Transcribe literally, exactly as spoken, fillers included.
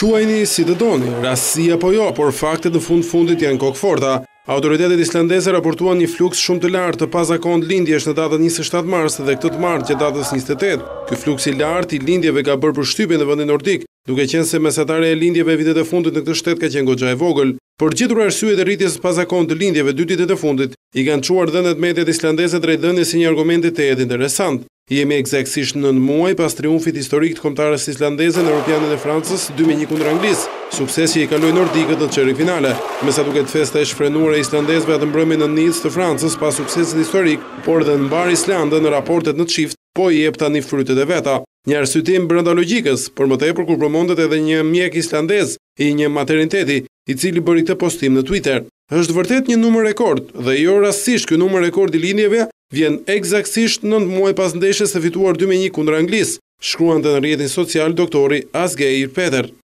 Quajni si të doni, rasti apo jo, por faktet në fund fundit janë kokëforta. Autoritetet islandeze raportuan një fluks shumë të lartë të pazakont lindjesh në datën njëzet e shtatë mars dhe këtë të martë gjatë datës njëzet e tetë. Ky fluks i lartë i lindjeve ka bërë përshtypje në vendin nordik, duke qenë se mesatare e lindjeve vitet e fundit në këtë shtet ka qenë goxha e vogël. Për gjetur arsyet e rritjes së pazakont të lindjeve dy ditët e fundit, i kanë çuar dhënat mediat islandeze drejt dhënies si një argument të jetë interesant. Jemi eksaktësisht nën muaj pas triumfit historik të kombëtares islandeze në Europianin e Francës dy me një kundër Anglisë, sukses që i kaloi nordikët në çerrik finale. Me sa duket festa e shfrenuar e islandezëve atë mbrëmjen në Nicë të Francës pas suksesit historik, por dhe mbar Islandën në raportet në çift, po i jep tani frytet e veta. Një arsyetim brenda logjikës, por më tepër kur përmendet edhe një mjek islandez i një materniteti, i cili bëri këtë postim në Twitter. Është vërtet një numër rekord dhe jo rastësisht ky numër rekord i lindjeve vjen eksaktësisht nëntë muaj pas ndeshjes së fituar dy me një kundër Anglisë, shkruante në rrjetin social doktori Asgeir Peter.